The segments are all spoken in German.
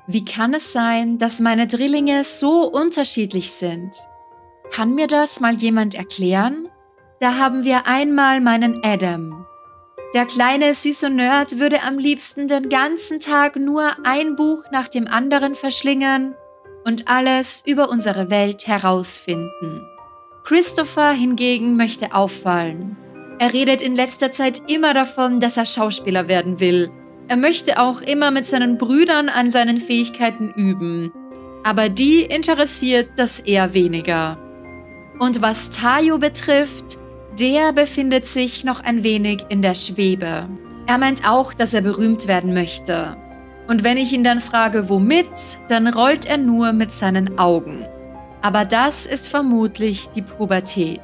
Wie kann es sein, dass meine Drillinge so unterschiedlich sind? Kann mir das mal jemand erklären? Da haben wir einmal meinen Adam. Der kleine, süße Nerd würde am liebsten den ganzen Tag nur ein Buch nach dem anderen verschlingen und alles über unsere Welt herausfinden. Christopher hingegen möchte auffallen. Er redet in letzter Zeit immer davon, dass er Schauspieler werden will. Er möchte auch immer mit seinen Brüdern an seinen Fähigkeiten üben. Aber die interessiert das eher weniger. Und was Tayo betrifft, der befindet sich noch ein wenig in der Schwebe. Er meint auch, dass er berühmt werden möchte. Und wenn ich ihn dann frage, womit, dann rollt er nur mit seinen Augen. Aber das ist vermutlich die Pubertät.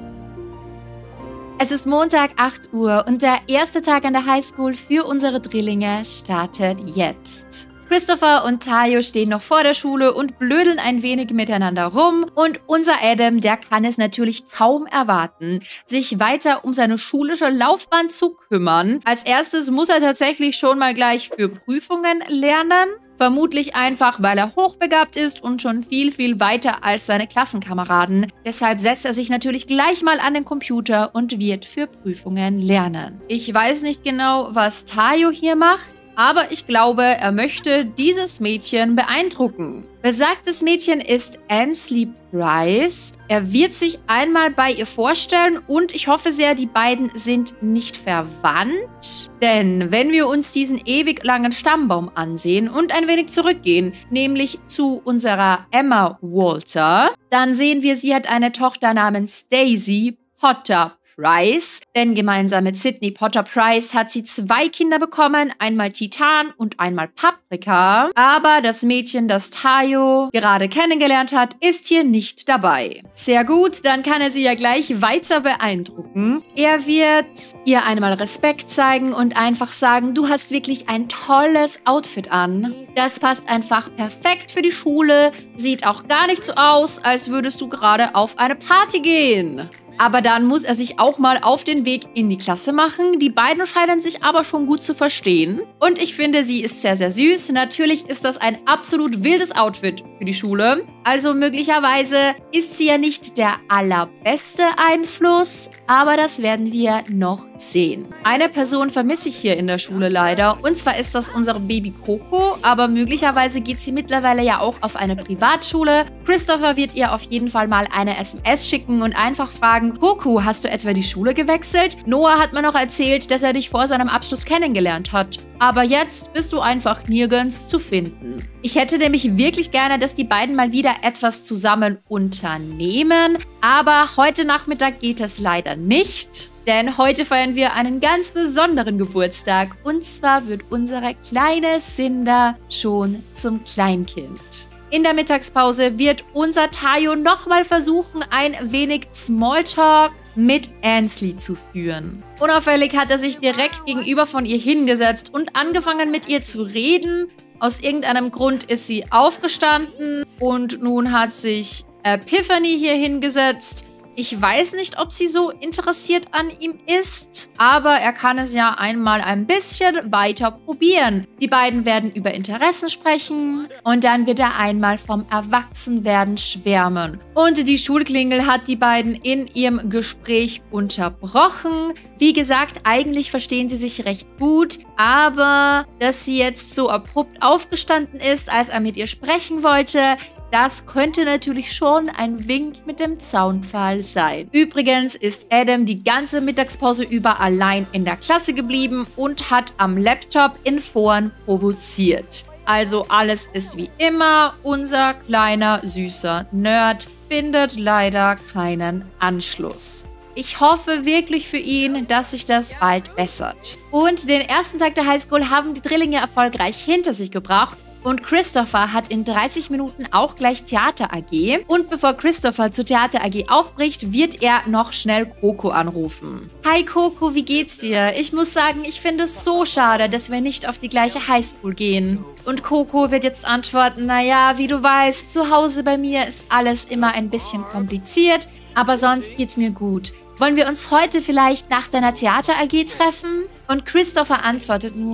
Es ist Montag 8 Uhr und der erste Tag an der Highschool für unsere Drillinge startet jetzt. Christopher und Tayo stehen noch vor der Schule und blödeln ein wenig miteinander rum und unser Adam, der kann es natürlich kaum erwarten, sich weiter um seine schulische Laufbahn zu kümmern. Als erstes muss er tatsächlich schon mal gleich für Prüfungen lernen. Vermutlich einfach, weil er hochbegabt ist und schon viel, viel weiter als seine Klassenkameraden. Deshalb setzt er sich natürlich gleich mal an den Computer und wird für Prüfungen lernen. Ich weiß nicht genau, was Tayo hier macht. Aber ich glaube, er möchte dieses Mädchen beeindrucken. Besagtes Mädchen ist Ansley Price. Er wird sich einmal bei ihr vorstellen und ich hoffe sehr, die beiden sind nicht verwandt. Denn wenn wir uns diesen ewig langen Stammbaum ansehen und ein wenig zurückgehen, nämlich zu unserer Emma Walter, dann sehen wir, sie hat eine Tochter namens Daisy Potter Price, denn gemeinsam mit Sydney Potter Price hat sie 2 Kinder bekommen, einmal Titan und einmal Paprika. Aber das Mädchen, das Tayo gerade kennengelernt hat, ist hier nicht dabei. Sehr gut, dann kann er sie ja gleich weiter beeindrucken. Er wird ihr einmal Respekt zeigen und einfach sagen, du hast wirklich ein tolles Outfit an. Das passt einfach perfekt für die Schule, sieht auch gar nicht so aus, als würdest du gerade auf eine Party gehen. Aber dann muss er sich auch mal auf den Weg in die Klasse machen. Die beiden scheinen sich aber schon gut zu verstehen. Und ich finde, sie ist sehr, sehr süß. Natürlich ist das ein absolut wildes Outfit für die Schule. Also möglicherweise ist sie ja nicht der allerbeste Einfluss, aber das werden wir noch sehen. Eine Person vermisse ich hier in der Schule leider. Und zwar ist das unsere Baby Coco. Aber möglicherweise geht sie mittlerweile ja auch auf eine Privatschule. Christopher wird ihr auf jeden Fall mal eine SMS schicken und einfach fragen, Coco, hast du etwa die Schule gewechselt? Noah hat mir noch erzählt, dass er dich vor seinem Abschluss kennengelernt hat. Aber jetzt bist du einfach nirgends zu finden. Ich hätte nämlich wirklich gerne, dass die beiden mal wieder etwas zusammen unternehmen. Aber heute Nachmittag geht es leider nicht. Denn heute feiern wir einen ganz besonderen Geburtstag. Und zwar wird unsere kleine Cinder schon zum Kleinkind. In der Mittagspause wird unser Tayo nochmal versuchen, ein wenig Smalltalk mit Ansley zu führen. Unauffällig hat er sich direkt gegenüber von ihr hingesetzt und angefangen mit ihr zu reden. Aus irgendeinem Grund ist sie aufgestanden und nun hat sich Epiphany hier hingesetzt. Ich weiß nicht, ob sie so interessiert an ihm ist, aber er kann es ja einmal ein bisschen weiter probieren. Die beiden werden über Interessen sprechen und dann wird er einmal vom Erwachsenwerden schwärmen. Und die Schulklingel hat die beiden in ihrem Gespräch unterbrochen. Wie gesagt, eigentlich verstehen sie sich recht gut, aber dass sie jetzt so abrupt aufgestanden ist, als er mit ihr sprechen wollte, das könnte natürlich schon ein Wink mit dem Zaunpfahl sein. Übrigens ist Adam die ganze Mittagspause über allein in der Klasse geblieben und hat am Laptop in Foren provoziert. Also alles ist wie immer, unser kleiner süßer Nerd findet leider keinen Anschluss. Ich hoffe wirklich für ihn, dass sich das bald bessert. Und den ersten Tag der Highschool haben die Drillinge erfolgreich hinter sich gebracht. Und Christopher hat in 30 Minuten auch gleich Theater AG. Und bevor Christopher zur Theater AG aufbricht, wird er noch schnell Coco anrufen. Hi Coco, wie geht's dir? Ich muss sagen, ich finde es so schade, dass wir nicht auf die gleiche Highschool gehen. Und Coco wird jetzt antworten, naja, wie du weißt, zu Hause bei mir ist alles immer ein bisschen kompliziert, aber sonst geht's mir gut. Wollen wir uns heute vielleicht nach deiner Theater AG treffen? Und Christopher antwortet nun,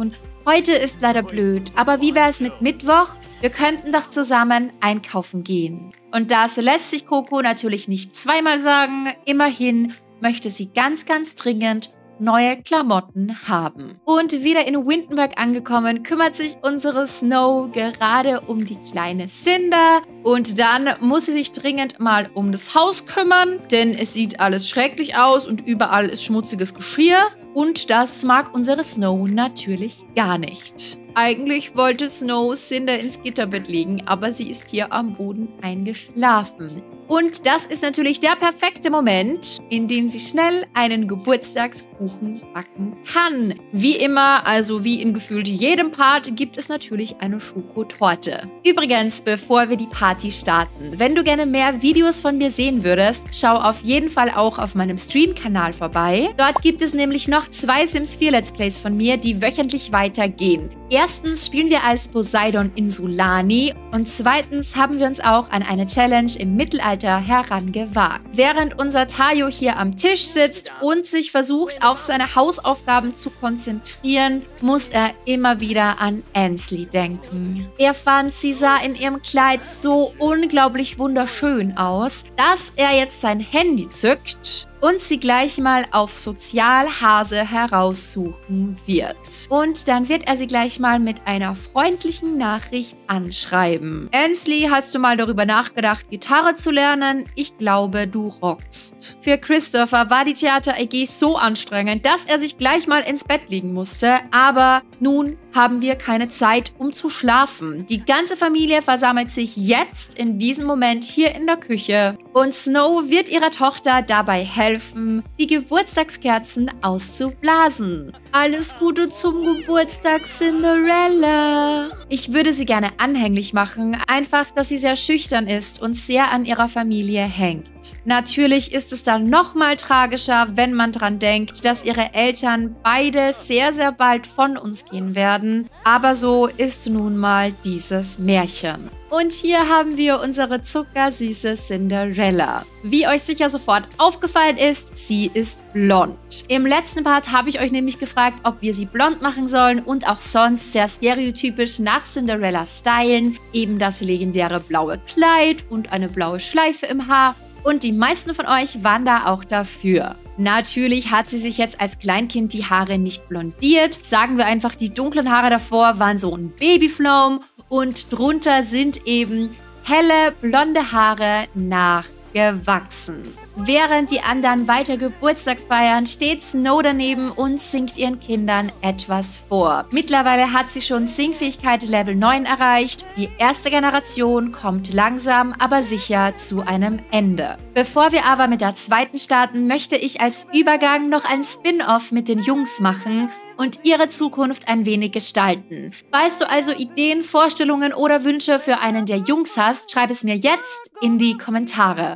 Heute ist leider blöd, aber wie wäre es mit Mittwoch? Wir könnten doch zusammen einkaufen gehen. Und das lässt sich Coco natürlich nicht zweimal sagen. Immerhin möchte sie ganz, ganz dringend neue Klamotten haben. Und wieder in Windenburg angekommen, kümmert sich unsere Snow gerade um die kleine Cinder. Und dann muss sie sich dringend mal um das Haus kümmern, denn es sieht alles schrecklich aus und überall ist schmutziges Geschirr. Und das mag unsere Snow natürlich gar nicht. Eigentlich wollte Snow Cinder ins Gitterbett legen, aber sie ist hier am Boden eingeschlafen. Und das ist natürlich der perfekte Moment, in dem sie schnell einen Geburtstagskuchen backen kann. Wie immer, also wie in gefühlt jedem Part, gibt es natürlich eine Schokotorte. Übrigens, bevor wir die Party starten, wenn du gerne mehr Videos von mir sehen würdest, schau auf jeden Fall auch auf meinem Stream-Kanal vorbei. Dort gibt es nämlich noch 2 Sims 4 Let's Plays von mir, die wöchentlich weitergehen. Erstens spielen wir als Poseidon Insulani und zweitens haben wir uns auch an eine Challenge im Mittelalter herangewagt. Während unser Tayo hier am Tisch sitzt und sich versucht, auf seine Hausaufgaben zu konzentrieren, muss er immer wieder an Ansley denken. Er fand, sie sah in ihrem Kleid so unglaublich wunderschön aus, dass er jetzt sein Handy zückt und sie gleich mal auf Sozialhase heraussuchen wird. Und dann wird er sie gleich mal mit einer freundlichen Nachricht anschreiben. Ansley, hast du mal darüber nachgedacht, Gitarre zu lernen? Ich glaube, du rockst. Für Christopher war die Theater-AG so anstrengend, dass er sich gleich mal ins Bett legen musste. Aber nun haben wir keine Zeit, um zu schlafen. Die ganze Familie versammelt sich jetzt in diesem Moment hier in der Küche. Und Snow wird ihrer Tochter dabei helfen, die Geburtstagskerzen auszublasen. Alles Gute zum Geburtstag, Cinderella. Ich würde sie gerne anhänglich machen, einfach, dass sie sehr schüchtern ist und sehr an ihrer Familie hängt. Natürlich ist es dann nochmal tragischer, wenn man dran denkt, dass ihre Eltern beide sehr, sehr bald von uns gehen werden. Aber so ist nun mal dieses Märchen. Und hier haben wir unsere zuckersüße Cinderella. Wie euch sicher sofort aufgefallen ist, sie ist blond. Im letzten Part habe ich euch nämlich gefragt, ob wir sie blond machen sollen und auch sonst sehr stereotypisch nach Cinderella stylen. Eben das legendäre blaue Kleid und eine blaue Schleife im Haar. Und die meisten von euch waren da auch dafür. Natürlich hat sie sich jetzt als Kleinkind die Haare nicht blondiert. Sagen wir einfach, die dunklen Haare davor waren so ein Babyflaum und drunter sind eben helle blonde Haare nachgewachsen. Während die anderen weiter Geburtstag feiern, steht Snow daneben und singt ihren Kindern etwas vor. Mittlerweile hat sie schon Singfähigkeit Level 9 erreicht. Die erste Generation kommt langsam, aber sicher zu einem Ende. Bevor wir aber mit der zweiten starten, möchte ich als Übergang noch ein Spin-off mit den Jungs machen und ihre Zukunft ein wenig gestalten. Falls du also Ideen, Vorstellungen oder Wünsche für einen der Jungs hast, schreib es mir jetzt in die Kommentare.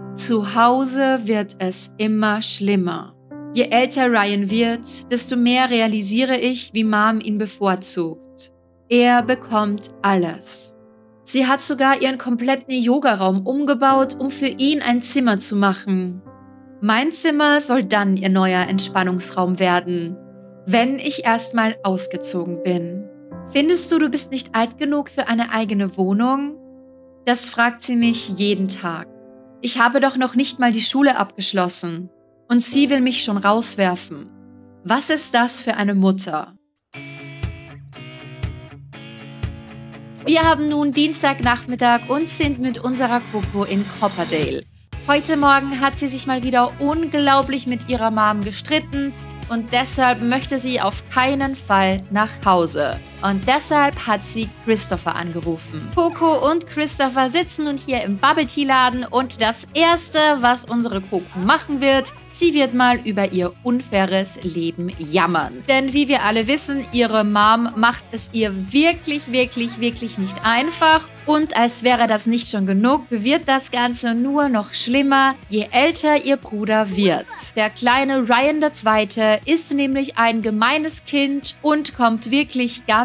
Zu Hause wird es immer schlimmer. Je älter Ryan wird, desto mehr realisiere ich, wie Mom ihn bevorzugt. Er bekommt alles. Sie hat sogar ihren kompletten Yogaraum umgebaut, um für ihn ein Zimmer zu machen. Mein Zimmer soll dann ihr neuer Entspannungsraum werden, wenn ich erstmal ausgezogen bin. Findest du, du bist nicht alt genug für eine eigene Wohnung? Das fragt sie mich jeden Tag. Ich habe doch noch nicht mal die Schule abgeschlossen. Und sie will mich schon rauswerfen. Was ist das für eine Mutter? Wir haben nun Dienstagnachmittag und sind mit unserer Coco in Copperdale. Heute Morgen hat sie sich mal wieder unglaublich mit ihrer Mom gestritten und deshalb möchte sie auf keinen Fall nach Hause. Und deshalb hat sie Christopher angerufen. Coco und Christopher sitzen nun hier im Bubble-Tea-Laden und das Erste, was unsere Coco machen wird, sie wird mal über ihr unfaires Leben jammern. Denn wie wir alle wissen, ihre Mom macht es ihr wirklich, wirklich, wirklich nicht einfach. Und als wäre das nicht schon genug, wird das Ganze nur noch schlimmer, je älter ihr Bruder wird. Der kleine Ryan II. Ist nämlich ein gemeines Kind und kommt wirklich ganz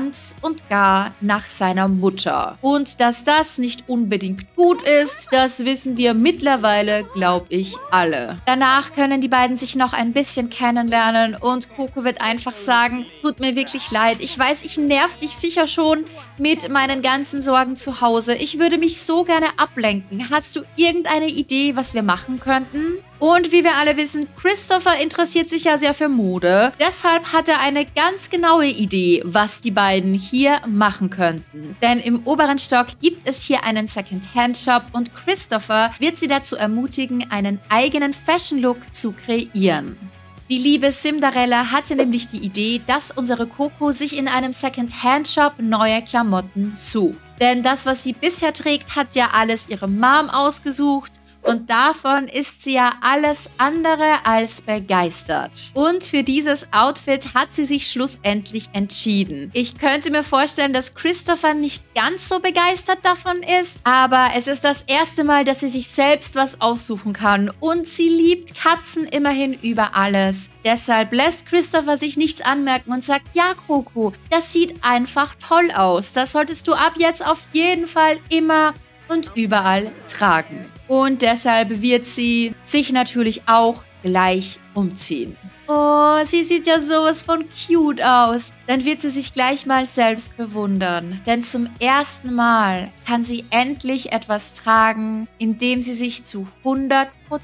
ganz und gar nach seiner Mutter. Und dass das nicht unbedingt gut ist, das wissen wir mittlerweile, glaube ich, alle. Danach können die beiden sich noch ein bisschen kennenlernen und Coco wird einfach sagen, tut mir wirklich leid, ich weiß, ich nerv dich sicher schon mit meinen ganzen Sorgen zu Hause. Ich würde mich so gerne ablenken. Hast du irgendeine Idee, was wir machen könnten? Und wie wir alle wissen, Christopher interessiert sich ja sehr für Mode. Deshalb hat er eine ganz genaue Idee, was die beiden hier machen könnten. Denn im oberen Stock gibt es hier einen Second-Hand-Shop und Christopher wird sie dazu ermutigen, einen eigenen Fashion-Look zu kreieren. Die liebe Cinderella hatte nämlich die Idee, dass unsere Coco sich in einem Second-Hand-Shop neue Klamotten sucht. Denn das, was sie bisher trägt, hat ja alles ihre Mom ausgesucht. Und davon ist sie ja alles andere als begeistert. Und für dieses Outfit hat sie sich schlussendlich entschieden. Ich könnte mir vorstellen, dass Christopher nicht ganz so begeistert davon ist, aber es ist das erste Mal, dass sie sich selbst was aussuchen kann. Und sie liebt Katzen immerhin über alles. Deshalb lässt Christopher sich nichts anmerken und sagt, ja Coco, das sieht einfach toll aus. Das solltest du ab jetzt auf jeden Fall immer und überall tragen. Und deshalb wird sie sich natürlich auch gleich umziehen. Oh, sie sieht ja sowas von cute aus. Dann wird sie sich gleich mal selbst bewundern. Denn zum ersten Mal kann sie endlich etwas tragen, in dem sie sich zu 100%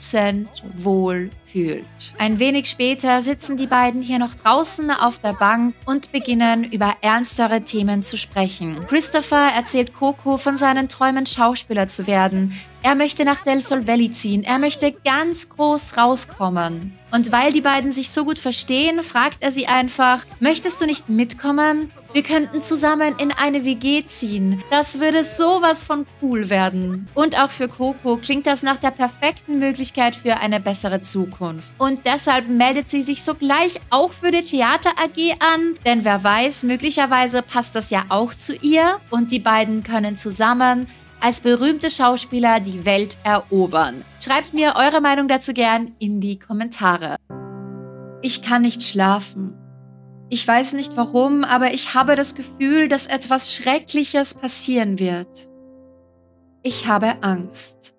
wohl fühlt. Ein wenig später sitzen die beiden hier noch draußen auf der Bank und beginnen über ernstere Themen zu sprechen. Christopher erzählt Coco von seinen Träumen, Schauspieler zu werden. Er möchte nach Del Sol Valley ziehen. Er möchte ganz groß rauskommen. Und weil die beiden sich so gut verstehen, fragt er sie einfach, möchtest du nicht mitkommen? Wir könnten zusammen in eine WG ziehen. Das würde sowas von cool werden. Und auch für Coco klingt das nach der perfekten Möglichkeit für eine bessere Zukunft. Und deshalb meldet sie sich sogleich auch für die Theater AG an. Denn wer weiß, möglicherweise passt das ja auch zu ihr. Und die beiden können zusammen als berühmte Schauspieler die Welt erobern. Schreibt mir eure Meinung dazu gern in die Kommentare. Ich kann nicht schlafen. Ich weiß nicht warum, aber ich habe das Gefühl, dass etwas Schreckliches passieren wird. Ich habe Angst.